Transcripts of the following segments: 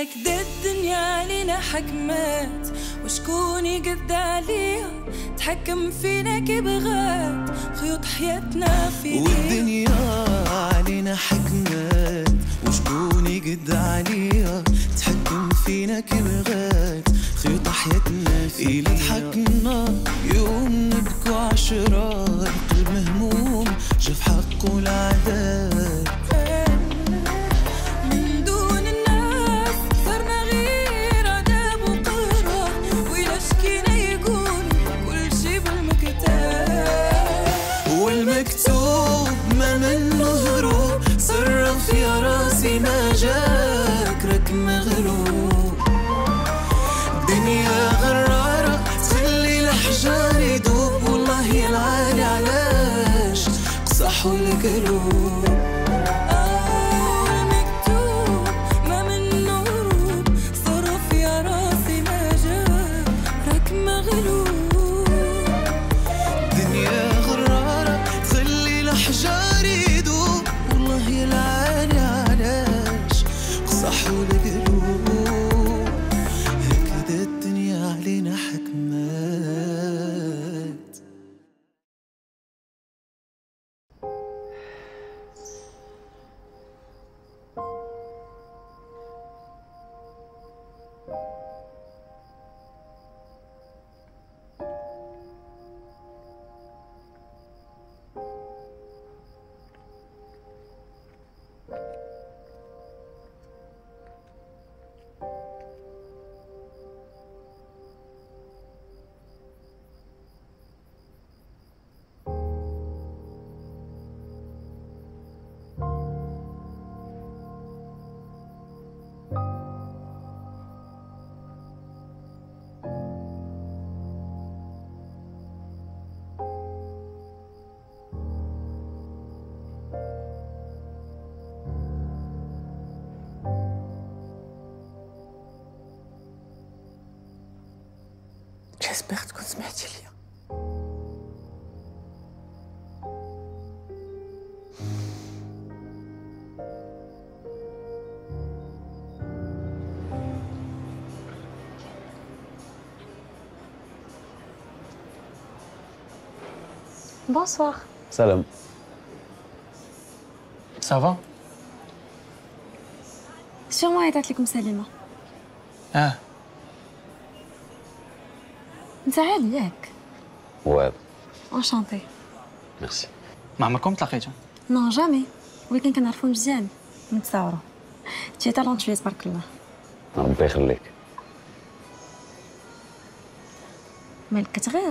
هكذا الدنيا علينا حكمات، وشكون يقد عليها تحكم فينا كي بغات، خيوط حياتنا في ايديها. والدنيا علينا حكمات، وشكون يقد عليها تحكم فينا كي بغات، خيوط حياتنا في ايديها. إلا ضحكنا يوم نبكوا عشرة، القلب مهموم جا في حقه العذاب. والمكتوب ما منه هروب، صرف يا راسي ما جاك راك مغلوب. دنيا غرارة تخلي الأحجار يدوب، والله يا العالي علاش قصحوا القلوب. المكتوب ما منه هروب، صرف يا راسي ما جاك راك مغلوب. الأحجار يدوب، والله يا العالي علاش قصحوا القلوب. هكذا الدنيا علينا حكمات. جيسبيغ تكون سمعتي ليا. بونسوار. سلام. صافا؟ سيغمون عيطات لكم سليمة. انت عالي ياك؟ واه انشانتي. ميرسي. ما عمركم تلاقيتوا؟ نو جامي، ولكن كنعرفو مزيان نتصاورو. تي تالونتوي تبارك الله. ربي يخليك. مالك كتغير؟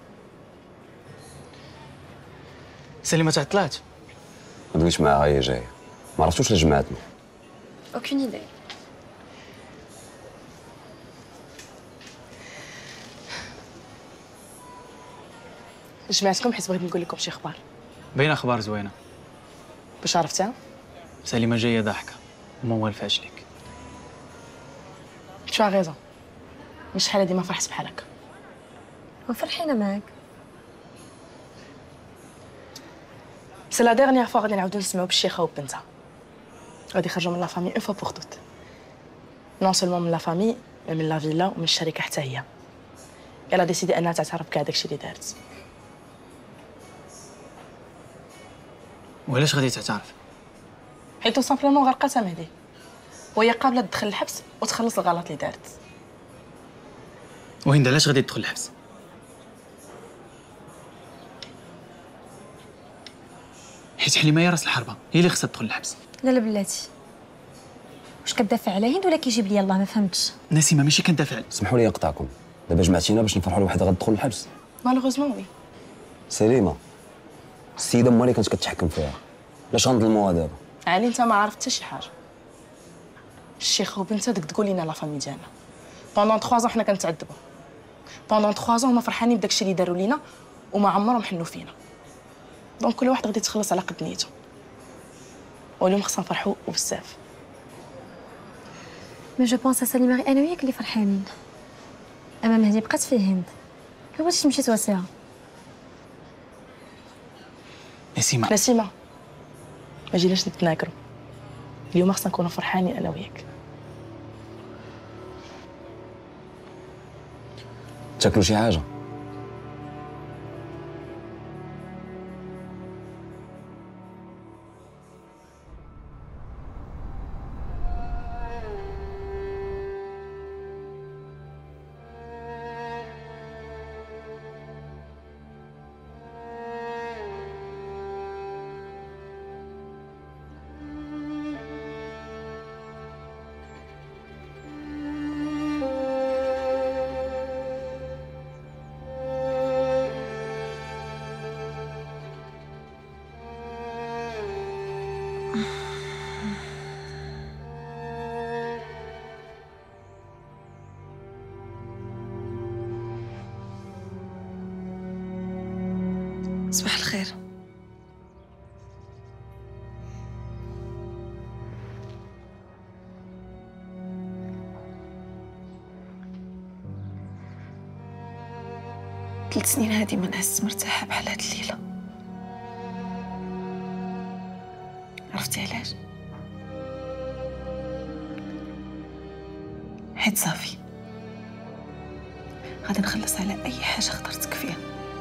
سليمة تعطلات. ما تقولش معاها هي جايه، ما عرفتوش اللي جمعتنا. اوكين ايدي. جمعتكم حيت بغيت نقول لكم شي اخبار. باينه اخبار زوينه. باش عرفتها؟ سليمة جايه ضاحكه وما والفاش ليك. تو غيزون، مش شحال هادي ما فرحت بحال هكا. وفرحينا معاك. سي لا ديرنيير فوا غادي نعاودو نسمعو بالشيخه وبنتها. غادي يخرجوا من لا فامي اون فوا بوغ توت. نون سولمون من لا فامي، مي من لا فيلا ومن الشركه حتى هي. يلا ديسيدي انها تعترف بكاع داكشي اللي دارت. وعلاش غادي تعترف؟ حيت سامبلومون غرقاتها مهدي، وهي قابله تدخل الحبس وتخلص الغلط اللي دارت. وهند علاش غادي تدخل الحبس؟ حيت حليمه هي راس الحربه، هي اللي خصها تدخل الحبس. لا لا بلاتي، واش كتدافع على هند ولا كيجيب لي الله؟ ما فهمتش. نسيمه ماشي كندافع. اسمحوا لي نقطعكم، دابا جمعتينا باش نفرحوا لوحده غتدخل الحبس. مالوغوزمون وي. سليمه، السيده ما اللي كانت كتحكم فيها، علاش غنظلموها دابا؟ علي انت ما عرفت حتى شي حاجه. الشيخ وبنتها داك تقول لينا لا فامي ديالنا. بوندون 3 ans حنا كنتعذبوا. بوندون 3 ans هما فرحانين بداكشي اللي داروا لينا وما عمرهم حنوا فينا. دونك كل واحد غادي يتخلص على قد نيته. واليوم خصنا نفرحوا وبزاف. مي جو بونس سليمة غير انا وياك اللي فرحانين. اما مهدي بقات فيه هند. كي بغيتي تمشي تواسيها. نسيمة ما جيناش نتناكروا. اليوم خصنا نكونوا فرحانين انا وياك. تاكلوا شي حاجه؟ صباح الخير. ثلاث سنين هادي ما نعست مرتاحة بحال هاد الليلة. عرفتي علاش؟ حيت صافي غادي نخلص على أي حاجة خطرتك فيها.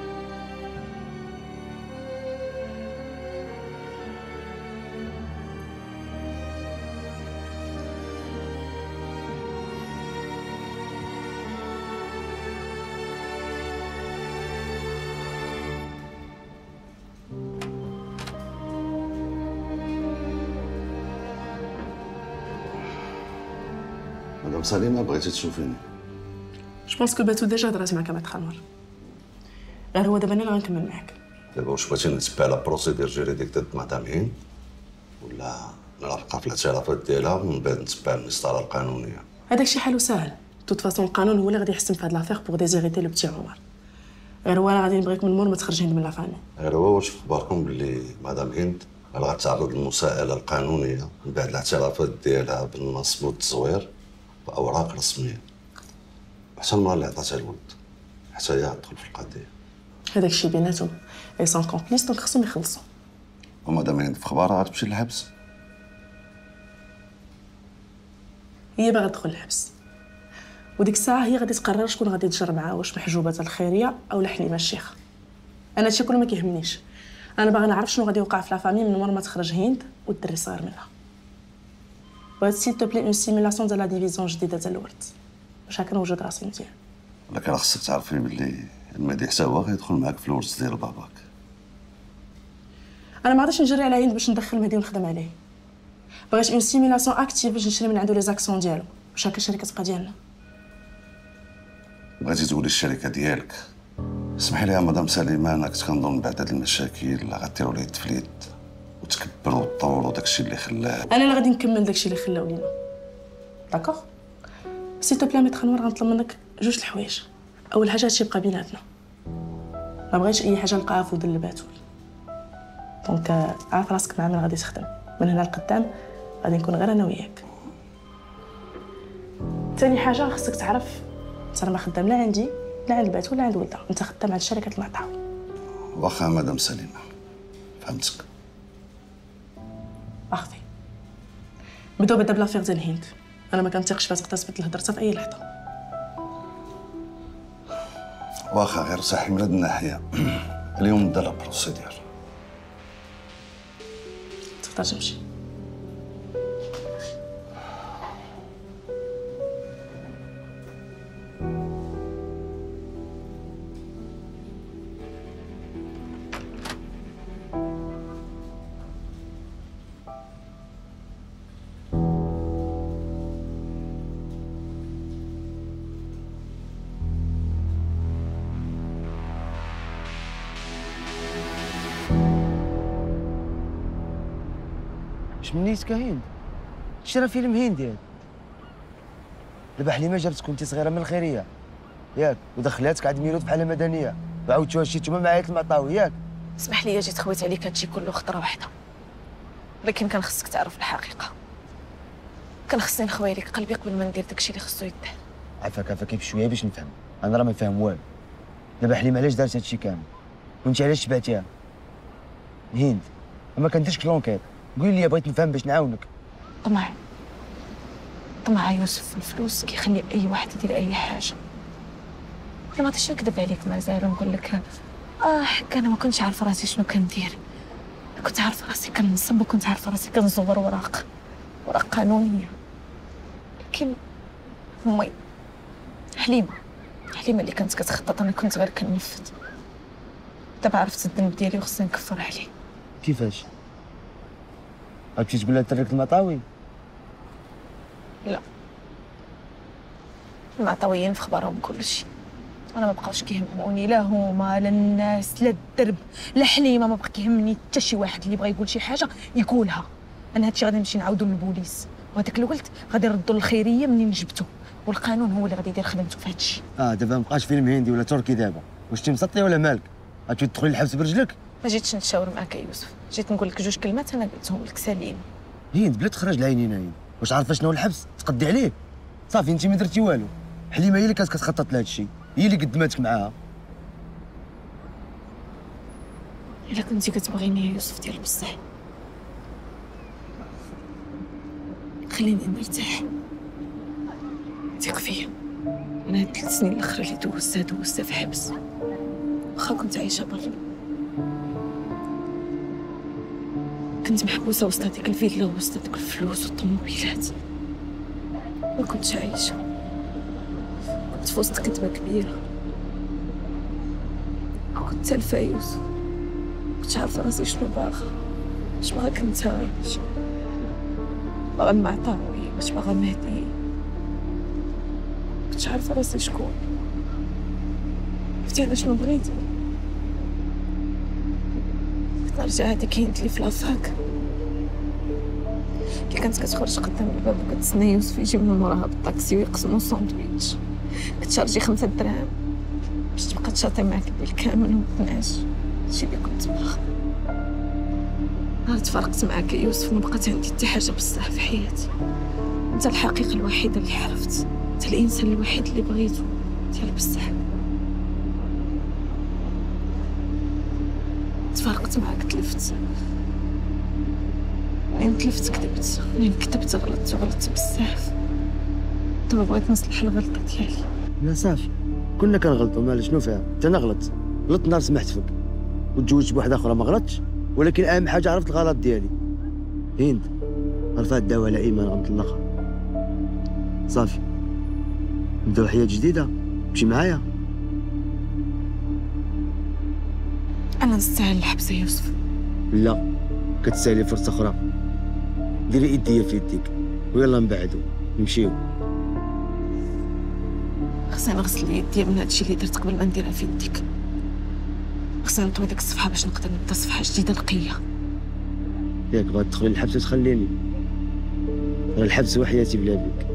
مدام سليمة بغيتي تشوفيني؟ جو بونس كو باتو ديجا هضرات معاك مع تخمر، غير هو دابا انا اللي غنكمل معاك. دابا واش بغيتي نتبع لا بروسيدير جيريديك ضد مدام هند ولا نبقى في الاعترافات ديالها ومن بعد نتبع المسطره القانونيه؟ هذاك شي حل وسهل. توت فاصون القانون هو اللي غادي يحسم في هاد لافير بوغ ديزيريتي لو بتي عمر. غير هو انا غادي نبغيك من المور ما تخرج هند من لافامي. غير هو واش في بالكم بلي مدام هند غتعرض للمساءله القانونيه من بعد الاعترافات ديالها بالنصب والتزوير بأوراق رسميه، حتى المرأة اللي عطاتها الولد حتى هي غتدخل في القضيه. هذاك الشيء بيناتهم اي سون كومبليس، دونك خصهم يخلصوا. ومدام هند في خبارها غتمشي للحبس. هي باغا تدخل الحبس، وديك الساعه هي غادي تقرر شكون غادي تجر معاه، واش محجوبه الخيريه او حليمه الشيخ. انا هادشي كله ما كيهمنيش، انا باغا نعرف شنو غادي يوقع في لافامي من مور ما تخرج هند والدري صغير منها. بغيت سيل تو بلي اون سيمولاسيون ديال لا ديفيزيون جديده ديال الولد باش هكا نوجد راسي مزيان. ولكن خصك تعرفي بلي المهدي حتى هو غيدخل معاك في الورث ديال باباك. انا ما غاديش نجري على هند باش ندخل المهدي ونخدم عليه. بغيت اون سيمولاسيون اكتيف باش نشري من عنده لي زاكسيون ديالو باش هكا الشركه تبقى ديالنا. بغيتي تقولي الشركه ديالك؟ اسمحي لي مدام سليمه، انا كنت كنظن بعد هاد المشاكل غديروا ليه التفليت وتكبروا وتطوروا داكشي اللي خلاه. انا اللي غادي نكمل داكشي اللي خلاو لينا. داكوغ؟ سي تو بلا ميتر نور، غنطلب منك جوج الحوايج. اول حاجه هادشي يبقى بيناتنا، ما بغيتش اي حاجه نلقاها في ودن الباتول. دونك عارف راسك مع من غادي تخدم، من هنا لقدام غادي نكون غير انا وياك. ثاني حاجه خصك تعرف انا ما خدام لا عندي لا عند الباتول لا عند ولدها، انت خدام عند شركه المطعم. واخا مدام سليمه فهمتك. اختي بدو بدا بلافير ديال هند، انا ما كنثيقش فيها تقدر تثبت الهضره في اي لحظه. واخا غير صحي من هاد الناحيه اليوم بدا لا بروسيدير. تقدر تمشي. منيت كاين شرا فيلم هندي هذا. دابا حليمه جابتك وانت صغيره من الخيريه ياك، ودخلاتك عند ميلود بحال مدنيه، وعاودتوها هادشي نتوما مع عائله المعطاوي ياك. اسمح لي جيت خويت عليك هادشي كله خطره واحده، ولكن كان خصك تعرف الحقيقه. كان خصني نخوي لك قلبي قبل ما ندير داكشي اللي خصو يدار. عافاك بشويه باش نفهم، انا راه ما فاهم والو. دابا حليمه علاش دارت هادشي كامل؟ وانت علاش تبعتيها؟ هند ما كنديرش كلونكيت، قولي لي بغيت نفهم باش نعاونك. طمع يوسف في الفلوس كيخلي اي واحد يدير اي حاجه، ما غاديش نكذب عليك مازال ونقول لك حكا انا ما كنتش عارفه راسي شنو كندير. كنت عارفه راسي كنصب وكنت عارفه راسي كنزور وراق قانونيه. لكن امي حليمه اللي كانت كتخطط، انا كنت غير كننفذ. دابا عرفت الذنب ديالي وخصني نكفر عليه. كيفاش؟ غتمشي تقول لها تركت المطاوي؟ لا، المعطويين في خبرهم كلشي. انا ما بقاوش كيهموني لا هما لا الناس لا الدرب لا حليمه، ما بقى كيهمني حتى شي واحد اللي بغى يقول شي حاجه يقولها. انا هادشي غادي نمشي نعاودو للبوليس، وهداك اللي قلت غادي نردو للخيريه منين جبتو، والقانون هو اللي غادي يدير خدمته في هادشي. دابا مابقاش فيلم هندي ولا تركي دابا. واش انت مسطي ولا مالك؟ غتمشي تدخلي الحبس برجلك؟ ما جيتش نتشاور معاك يا يوسف، جيت نقول لك جوج كلمات انا قلتهم لك سالين. هند بلا تخرج العينين هند. واش عارفه شنو هو الحبس؟ تقدي عليه صافي. انت ما درتي والو. حليمه هي اللي كانت كتخطط لهذا الشيء، هي اللي قدماتك معاها. الا كنتي كتبغيني يا يوسف ديال بصح خليني نرتاح، ثق فيا. انا هاد 3 سنين الاخرى اللي دوزتها في حبس، واخا كنت عايشه برا، كنت محبوسه وسط هذيك الفيلا وسط هذوك الفلوس والطوموبيلات، ما كنتش عايشه، كنت في وسط كذبه كبيره، كنت تالفه يوسف، كنتش عارفه راسي شنو باغا، واش باغا كنت باغا المعطاوي، واش باغا مهدي، كنتش عارفه راسي شكون. عرفتي انا شنو بغيت؟ كنت نرجع هذيك هند اللي في لافاك اللي كانت كتخرج قدام الباب وكتسنى يوسف يجي من موراها بالطاكسي ويقسمو ساندويتش، كتشارجي 5 دراهم باش تبقى تشاطي معاك الليل كامل وما تنعش. هادشي اللي كنت باغا. نهار تفارقت معاك يا يوسف ما بقات عندي حتى حاجه بصح في حياتي. انت الحقيقه الوحيده اللي عرفت، انت الانسان الوحيد اللي بغيتو ديال بصح. تفارقت معاك تلفت، منين تلفت كذبت، منين كذبت غلطت بزاف. دابا بغيت نصلح الغلطه ديالي. لا صافي، كنا كنغلطوا مال شنو فيها؟ حتى انا غلطت نهار سمحت فيك وتزوجت بواحده اخرى ما غلطتش، ولكن اهم حاجه عرفت الغلط ديالي. هند عرفات الدواء على ايمان غنطلقها صافي، نبداو حياه جديده. مشي معايا. انا نستاهل الحبس يا يوسف. لا، كتسالي فرصه اخرى. ديري يديا في يديك ويلا نبعدو نمشيو. خصني نغسل يدي من هادشي اللي درت قبل ما نديرها في يديك. خصني نطوي ديك الصفحه باش نقدر نبدا صفحه جديده نقيه. ياك بغات تدخلي الحبس وتخليني؟ راه الحبس هو حياتي بلا بيك.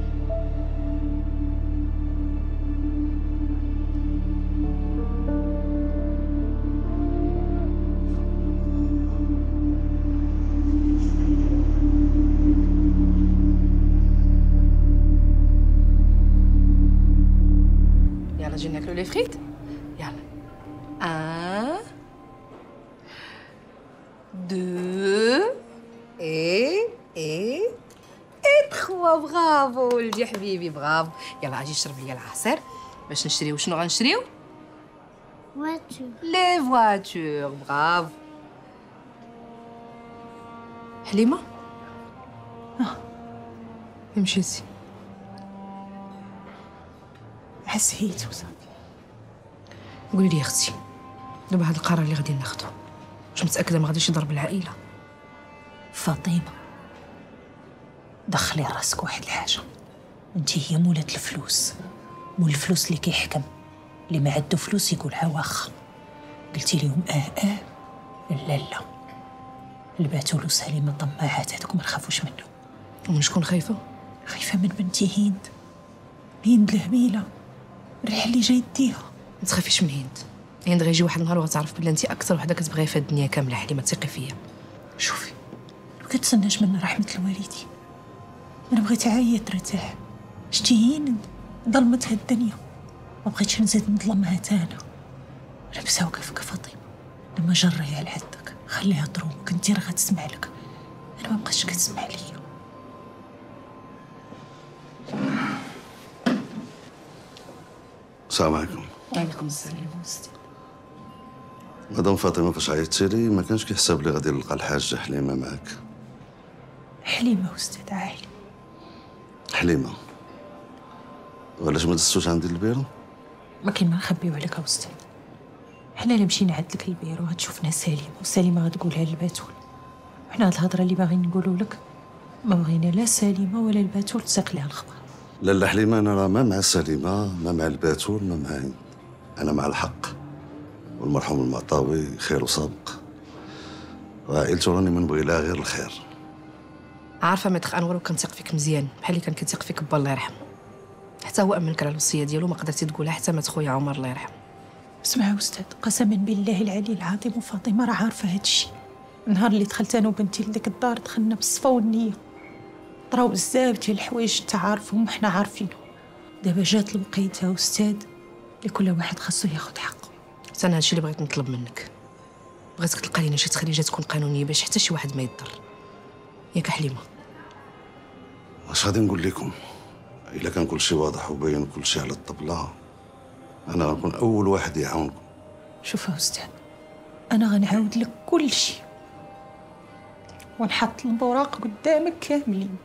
يلا جي ناكلو لي فريت. يلا 1 2 ايه 3. برافو ولدي حبيبي برافو. يلا اجي شرب لي العصير باش نشريو. شنو غنشريو؟ voiture. لي فواتور. برافو. حليمه مشيتي؟ حسيت وصافي. قولي لي اختي، دابا هاد القرار اللي غادي ناخدو واش متاكده ما غاديش يضرب العائله؟ فاطمه دخلي راسك واحد الحاجه، انت هي مولات الفلوس، مول الفلوس اللي كيحكم، اللي ما عنده فلوس يقولها واخا. قلتي لهم لا الباتوا له سليمه طماعات هذوك ما نخافوش منهم. ومن شكون خايفه؟ خايفه من بنتي هند الهبيله، الريح اللي جاي ديها. ما تخافيش من هند غيجي واحد النهار وغتعرف بلي انت اكثر وحده كتبغيها في الدنيا كامله. حليمه ثقي فيا. شوفي لو كتسناش منا رحمه الوالدين، انا بغيت عاية ترتاح. شتي هند ظلمتها الدنيا، ما بغيتش نزيد نظلمها تانا. لابسه وكيفك فاطمه، لما جريها لحدك خليها ترومك، انت راه غتسمع لك، انا ما بقاش كتسمع ليا. السلام عليكم. وعليكم السلام أستاذ. مدام فاطمه فاش عيطتي لي ما كانش كيحسب لي غادي نلقى الحاجه حليمه معاك. حليمة أستاذ عالي. حليمه وعلاش ما دزتوش عندي البيرو؟ ما كاين ما نخبيو عليك أستاذ. حنا الا مشينا عندك للبيرو غتشوفنا سليمة وسليمة غتقولها للباتول. وحنا هاد الهضره اللي باغيين نقولوا لك ما بغينا لا سليمة ولا الباتول تساق ليها الخبر. لا حليمه انا راه ما مع سليمه ما مع الباتول ما مع انا مع الحق والمرحوم المعطاوي خير وسابق وعائلته راني ما نبغي لها غير الخير. عارفه مدخ انور وكنثق فيك مزيان بحال اللي كان كيثيق فيك با الله يرحمه. حتى هو امنك على الوصيه ديالو ما قدرتي تقولها حتى مات خويا عمر الله يرحمه. اسمع أستاذ، قسما بالله العلي العظيم وفاطمة راه عارفة هادشي. النهار اللي دخلت أنا وبنتي لديك الدار دخلنا بالصفا والنية. طراو بزاف ديال الحوايج انت عارفهم وحنا عارفينهم. دابا جات الوقيته أستاذ لكل واحد خاصو ياخد حقه. حتى انا هادشي اللي بغيت نطلب منك. بغيتك تلقى لينا شي تخريجه تكون قانونيه باش حتى شي واحد ما يضر. ياك حليمه؟ واش غادي نقول لكم؟ الا كان كل شيء واضح وباين كل شيء على الطبله انا غنكون اول واحد يعاونكم. شوف أستاذ، أنا غنعاود لك كل شيء ونحط الأوراق قدامك كاملين،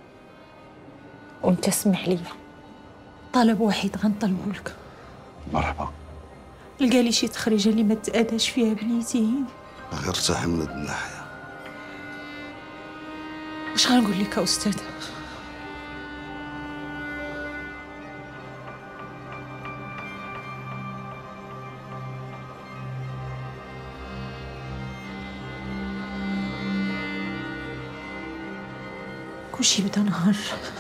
وأنت اسمح لي طلب واحد غنطلبو لك. مرحبا. لقى لي شي تخريجه اللي ما تأذاش فيها بنيتي. غير ارتاحي من هاد الناحيه. واش غنقول لك أستاذ؟ كلشي بدا نهار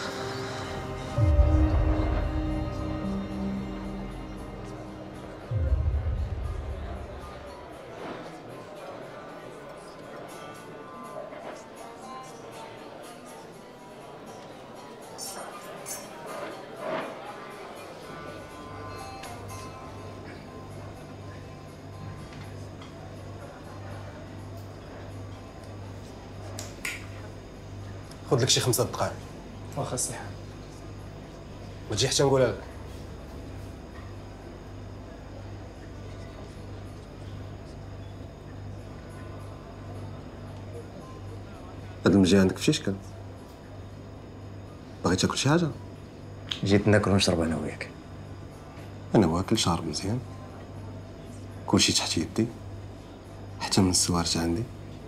خذ لك شي 5 دقائق. واخا الصحة. ما تجي حتى نقولها لك. هاد المجي عندك في شي شكل؟ باغي تاكل شي حاجة؟ جيت ناكل ونشرب انا وياك. انا واكل شارب مزيان، كلشي تحت يدي حتى من السوارت عندي.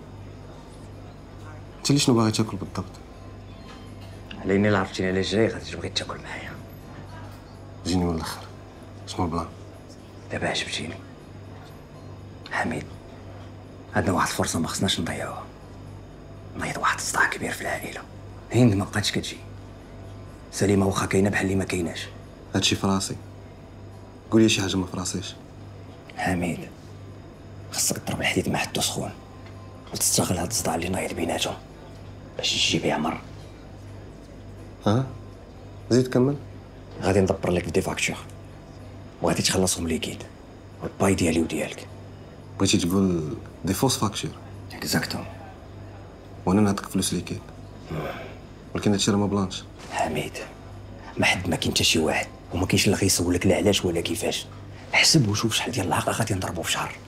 انت اللي شنو باغي تاكل بالضبط؟ عليني اللي عرفتيني علاش جاي غادي تبغي تاكل معايا. جيني من الاخر، شنو البلان؟ دابا عجبتيني حميد، عندنا واحد الفرصه ما خصناش نضيعوها. نضيع واحد الصداع كبير في العائله. هند ما بقاتش كتجي، سليمه واخا كاينه بحال اللي ما كايناش. هادشي في راسي، قول لي شي حاجه ما في راسيش. حميد خصك تضرب الحديد مع حدو سخون وتستغل هاد الصداع اللي نايض بيناتهم باش تجيب عمر. ها زيد كمل. غادي ندبر لك دي فاكتور وغادي تخلصهم ليكيد والباي ديالي وديالك. بغيتي تقول دي فوس فاكتور؟ اكزاكتوم. وانا نعطيك فلوس ليكيد، ولكن هادشي راه ما بلانش. حميد ما حد ما كاين حتى شي واحد وما كاينش اللي غيسول لك لا علاش ولا كيفاش. حسب وشوف شحال ديال العاقه غادي نضربو في شهر.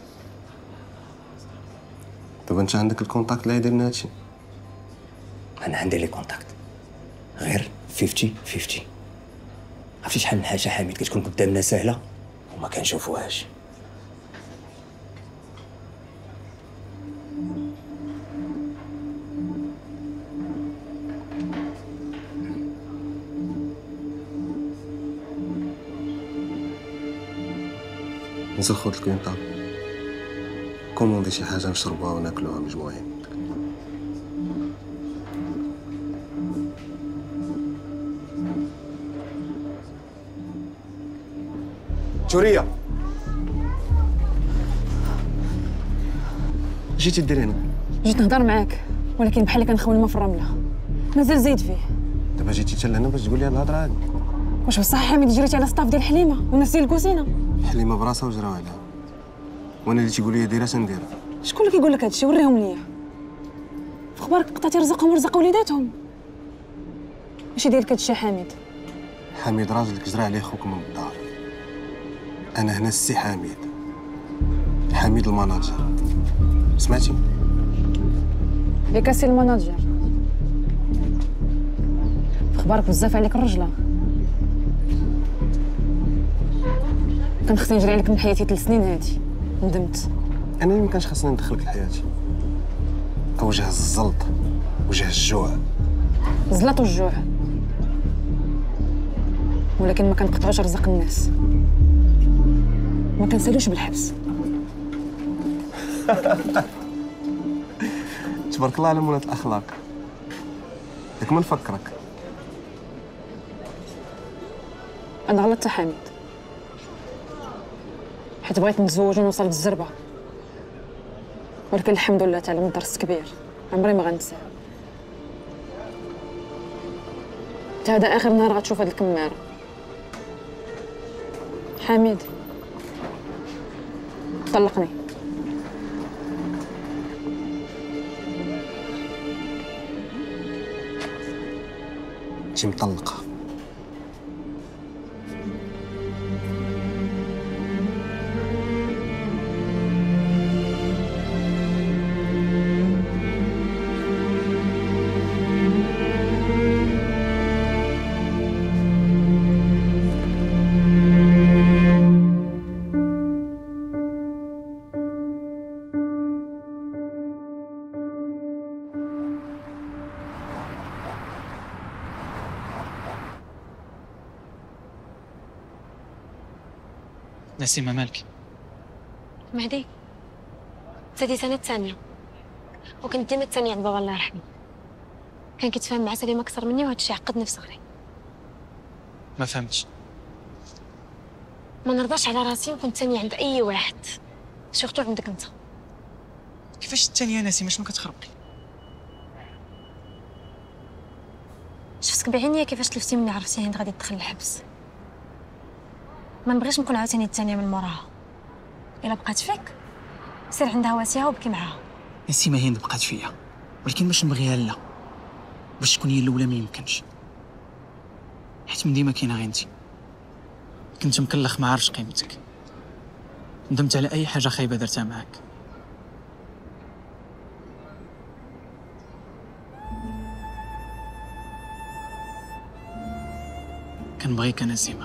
دابا انت عندك الكونتاكت اللي يدير لنا هادشي؟ انا عندي لي كونتاكت غير 50-50. عرفتي شحال من حاجه حميد كتكون قدامنا سهله وما كنشوفوهاش. نزل خذ الكوينطال، كوموندي شي حاجه نشربوها وناكلوها مجموعين. جورية جيتي ديري هنا؟ جيت نهضر معاك ولكن بحال اللي كنخون الماء في الرمله، مازال زايد فيه. دابا جيتي حتى لهنا باش تقول لي الهضره هادي؟ واش بصح حميد جريتي على السطاف ديال حليمه والناس ديال الكوزينه؟ حليمه براسها وجراو عليها، وانا اللي تيقول لي ديرها تنديرها. شكون اللي كيقول لك هادشي؟ وريهم ليا. في اخبارك قطعتي رزقهم ورزق وليداتهم. ماشي ديالك هادشي حميد. حميد راجلك جرى عليه خوك من الدار، انا هنا السي حميد، حميد المناجر، سمعتي؟ ياك السي المناجر، اخبارك بزاف عليك الرجله. كان خصني نجري عليك من حياتي 3 سنين هادي، ندمت. انا اللي مكانش خاصني ندخلك لحياتي، اوجه الزلط، وجه الجوع. الزلط والجوع، ولكن ما كنقطعوش رزق الناس، ما كنسالوش بالحبس. تبارك الله على مولة الاخلاق. ياك ما نفكرك. انا غلطت حميد، حيت بغيت نتزوج ونوصل للزربه، ولكن الحمد لله تعلمت درس كبير عمري ما غنساه. هذا اخر نهار غتشوف هاد الكماره. حميد طلقني. انتي مطلقه. نسيمة مالك؟ مهدي سادي سنة ثانية، وكنت ديما الثانية عند بابا الله يرحمه. كان كيتفاهم مع سليمة أكثر مني، وهذا الشيء عقدني في صغري. ما فهمتش. ما نرضاش على راسي وكنت ثانية عند أي واحد، سورتو عندك أنت. كيفاش الثانية نسيمة؟ شنو كتخربقي؟ شفتك بعينيا كيفاش تلفتي مني، عرفتي هند غادي تدخل الحبس. ما نبغيش نكون عاوتاني الثانية من موراها. إلا بقات فيك سير عندها واسيها وبكي معاها. نسيمة هند بقات فيا، ولكن باش نبغيها لا، باش تكون هي الاولى ما يمكنش، حيت من ديما كاينه غير انت. كنت مكلخ ما عارفش قيمتك، ندمت على اي حاجه خايبه درتها معاك. كنبغيك نسيمة.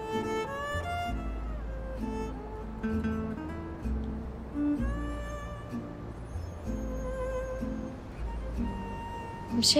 مشي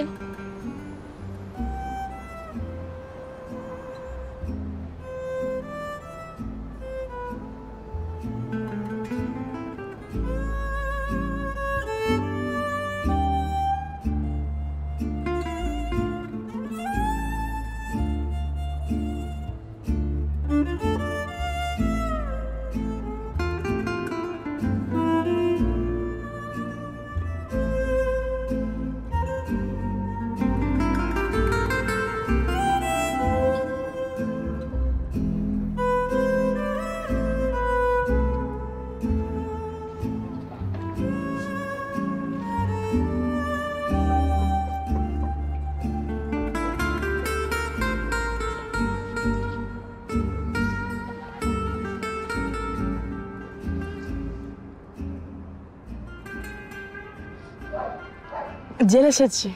ديالاش هادشي؟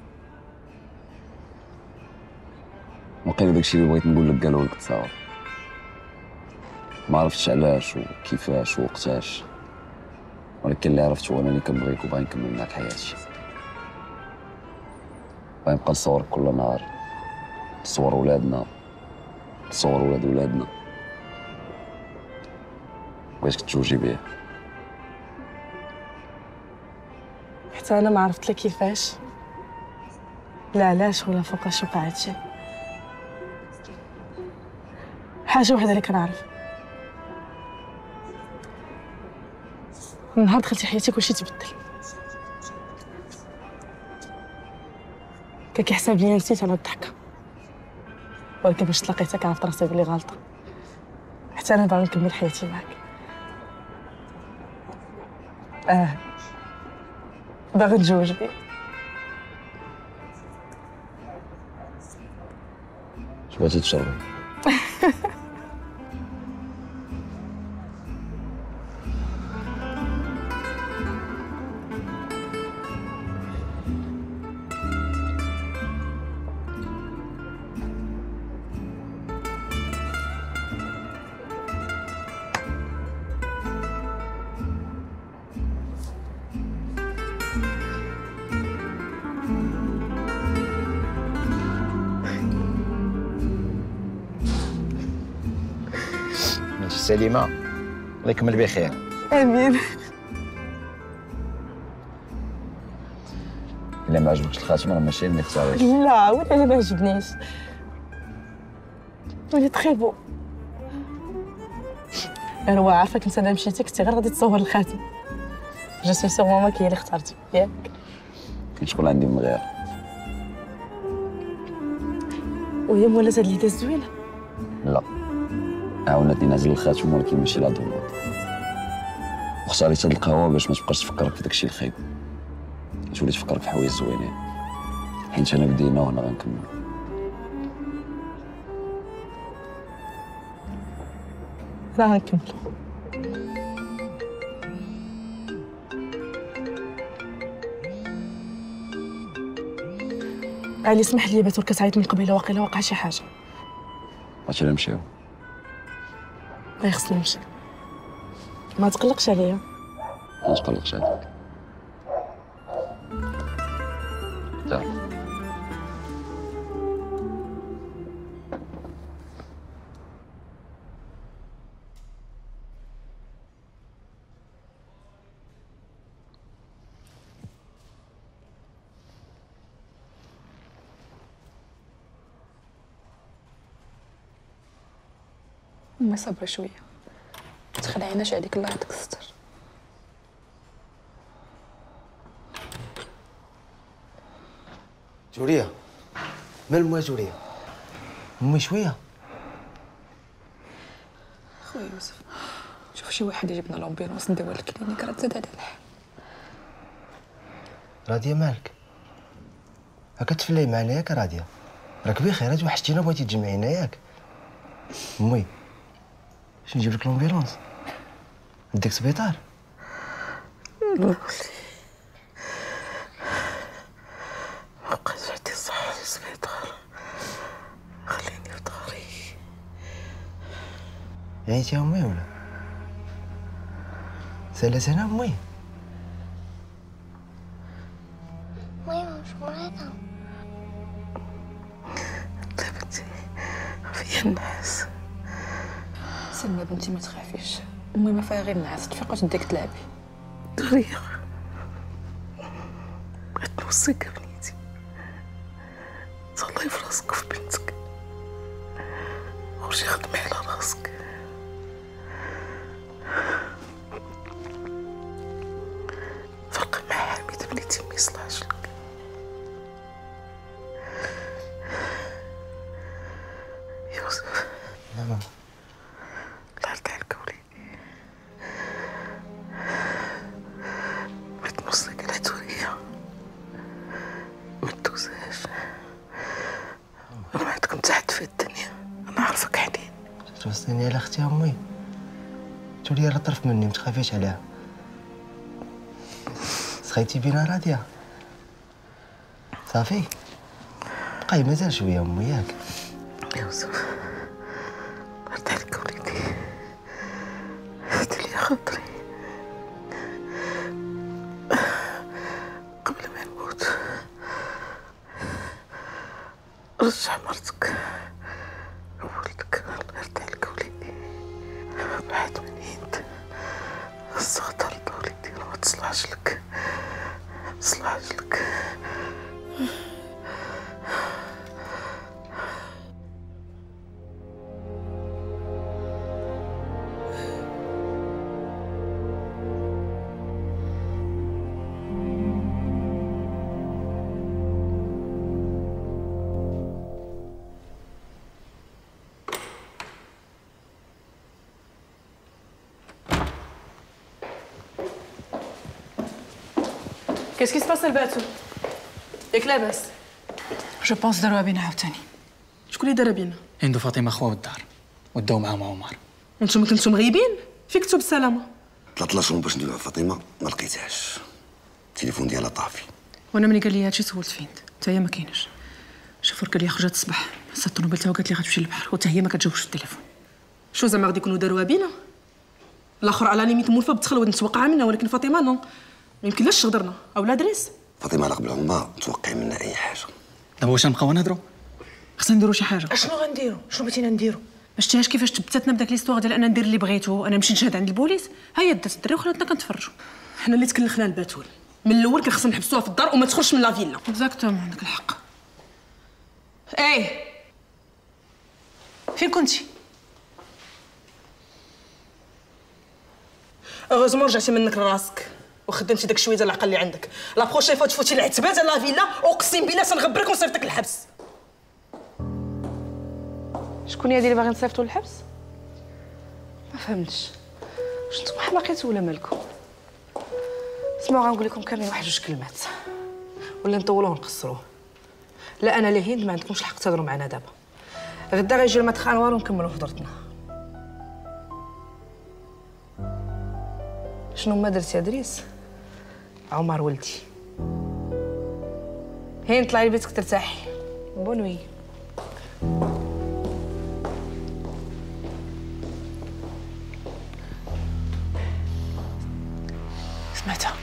وقيلا داكشي اللي بغيت نقول لك قالوا لك تصاور، ما عرفتش علاش وكيفاش ووقتاش، ولكن اللي عرفت هو انني كنبغيك وباغي نكمل معاك حياتي. باغي نبقى نصورك كل نهار، نصور ولادنا، نصور ولاد ولادنا، بغيتك تزوجي بيه. حتى انا ما عرفت لا كيفاش لا علاش ولا فوقاش وقع هادشي. حاجه وحده اللي كنعرف، من نهار دخلتي حياتي كلشي تبدل. كان كيحسب لي نسيت على الضحكه، ولكن باش تلاقيتك عرفت راسي بلي غلطه. حتى انا باغي نكمل حياتي معاك. باغي نتزوج بيه. اش بغيتي تشربي؟ السليمه. الله يكمل بخير. امين. الا ما عجبكش الخاتم راه ماشي اللي اختاريت. لا ولا ما عجبنيش، ولي تخي بو. روا عارفه كنت انا مشيتي كنتي غير غادي تصور الخاتم. جو سي سور ماما كي هي اللي اختارتي ياك. كاين شكون عندي من غير؟ وهي مولات هاد الليله زوينه. لا عاونتني نعزل الخاتم ولكن ماشي لا ضروري. واختاريت هاد القهوه باش ما تبقاش تفكرك في داكشي الخايب، تولي تفكرك في حوايج زوينين، حيت انا بدينا وهنا غنكملو. راه غنكملو. علي اسمح لي باتول كتعيط من قبيله، واقيلا وقع شي حاجه. بغيتي نمشيو؟ غير خصني نمشي. ما تقلقش عليا. ما تقلقش عليك. تعال. ما صبري شويه، تخلعيناش عليك الله يعطيك الستر. جوريه مال موا جوريه امي شويه. خويا يوسف شوف شي واحد يجيب لنا لومبيلونس نديوها للكلينيك، راه تزاد على الحال. راديه مالك؟ هاكا تفلاي معنا ياك راديه؟ راك بخير؟ هاد وحشتينا بغيتي تجمعينا ياك؟ امي باش نجيب لك لومبيلونس نديك سبيطار؟ مابقاش عندي الصحة للسبيطار، خليني في داري. عييتي يا امي ولا؟ سالات انا امي؟ ماما شو مريضة؟ انت بنتي فيا الناس. سلمى بنتي ما تخافيش، امي ما فيها غير النعاس، تفيق وتديك تلعبي. دغيا بغيت نوصيك بنيتي، تهلاي في راسك وفي بنتك، خرجي خدمي على راسك. فرقي مع حميد بنيتي ما يصلحش لك. يوسف ماما الله يرضى عليك وليدي، بغيت نوصيك على تورية ما تدوزهاش، انا ما عندكم تحت في الدنيا، انا عارفك حنين. توصيني على اختي امي؟ تولي راه طرف مني ما تخافيش عليها. سخيتي بينا راديه صافي؟ بقاي مازال شويه امي ياك؟ يوسف الله يرضى عليك وليدي، هدي لي خاطري قبل ما نموت، رجع مرتك وولدك. الله يرضى عليك وليدي، بعد من هند استغفرت وليدي، ما تصلحش لك، ما تصلحش لك. كيس كي سباس الباتو؟ ياك لاباس؟ جو بونس داروها بينا عاوتاني. شكون اللي دار بينا؟ هندو فاطمه خوا والدار وداو معاهم عمر. وانتم كنتم غايبين؟ فين كنتو بالسلامه؟ طلعت لها شنو باش ندير فاطمه ما لقيتهاش، التليفون ديالها طافي. وانا ملي قال لي هادشي سولت فين حتى هي ما كايناش. شوفور قال لي خرجت الصباح، هسه الطوموبيل تاعها قالت لي غتمشي للبحر وحتى هي ما كتجاوبش في التليفون. شو زعما غادي يكونوا داروها بينا؟ الاخر على ليميت مولفه بتخلوه نتوقع منا، ولكن فاطمه نو، ما يمكنلاش تغدرنا او لا دريس. فاطمه على قبل عمرها توقعي منا اي حاجه. دابا واش غنبقاو نهضروا؟ خصنا نديروا شي حاجه. اشنو غنديروا؟ شنو بغيتينا نديروا؟ ما شفتيهاش كيفاش تبتتنا بداك ليستواغ ديال انا ندير اللي بغيتو، انا نمشي نشهد عند البوليس. هيا دات الدري وخلاتنا كنتفرجوا. حنا اللي تكلخنا البتول من الاول، كان خصنا نحبسوها في الدار وما تخرجش من لا فيلا. اكزاكتومون، عندك الحق. ايه فين كنتي؟ اوغوزمون رجعتي منك لراسك وخدمتي داك شويه ديال العقل اللي عندك. لا بروشين فوا تفوتي العتبه ديال لا فيلا اقسم بالله تنغبرك ونصيفطك للحبس. شكون هي اللي باغي نصيفطو للحبس؟ ما فهمتش واش نتوما حماقيتو ولا مالكم؟ اسمعوا غنقول لكم كاملين واحد جوج كلمات ولا نطولوه ونقصروه. لا انا لا هند ما عندكمش الحق تهضروا معنا دابا. غدا غيجي المدخل انوار ونكملوا هضرتنا. شنو ما درتي يا دريس؟ عمر ولدي هين طلعي لبيتك ترتاحي. بونوي. سمعتها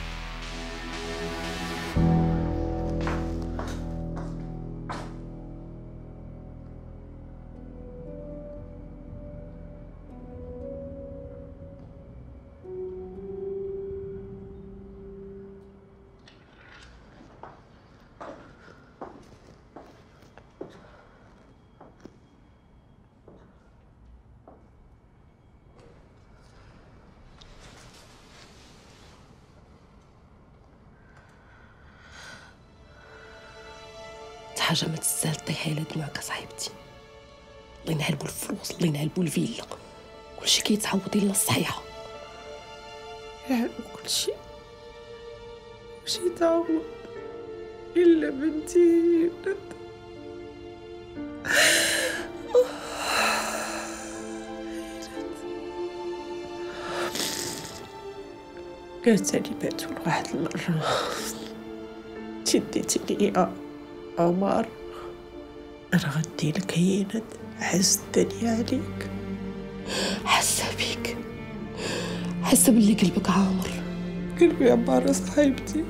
حاجه ما تستاهل طيحي على دماغك صاحبتي. الله ينهلبوا الفلوس، الله ينهلبوا الفيلا، كلشي كيتعوض الا الصحيحه. يعلموا كلشي ماشي تعوض الا بنتي. قالت لي باتول واحد المره شديتني يا عمر، انا غندي لك هينات عز الدنيا عليك. حاسه بيك، حاسه باللي قلبك عامر. قلبي عمار صاحبتي،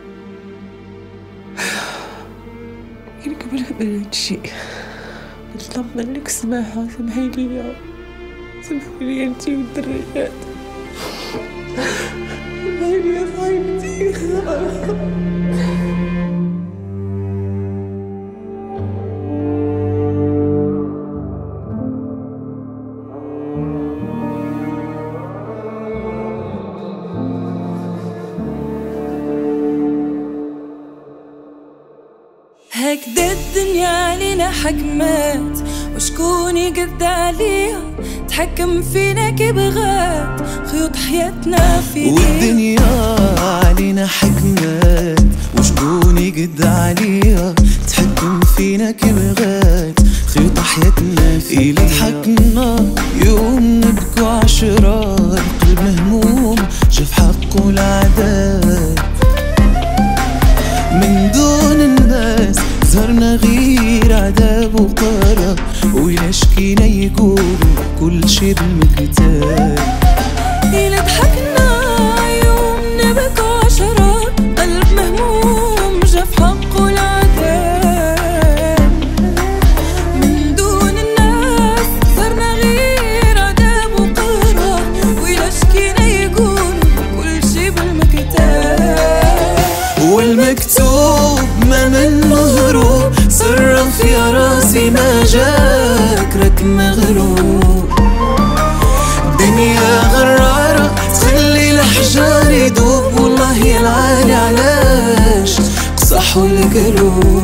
غير قبل هذا هادشي نطلب منك سماحه. سمحي لي، سمحي لي انتي والدريات، سمحي لي يا صاحبتي. هكذا الدنيا علينا حكمات، وشكون يقد عليها تحكم فينا كي بغات، خيوط حياتنا في ايديه. والدنيا علينا حكمات، وشكون يقد عليها تحكم فينا كي بغات، خيوط حياتنا في ايديه. ضحكنا يوم نبكوا عشرة، القلب مهموم جف حقه العذاب. من دون الناس زهرنا غير عذاب وقرا، وإلا شكينا يقولوا كل شي بالمكتاب. إلا ضحكنا يوم نبكوا عشرة، قلب مهموم جف حقه العذاب. من دون الناس زهرنا غير عذاب وقرا، وإلا شكينا يقولوا كل شي بالمكتاب. والمكتوب ما من مهروب، صرف يا راسي ما جاك راك مغلوب. دنيا غرارة تخلي الأحجار يدوب، والله يا العالي علاش قصحوا القلوب.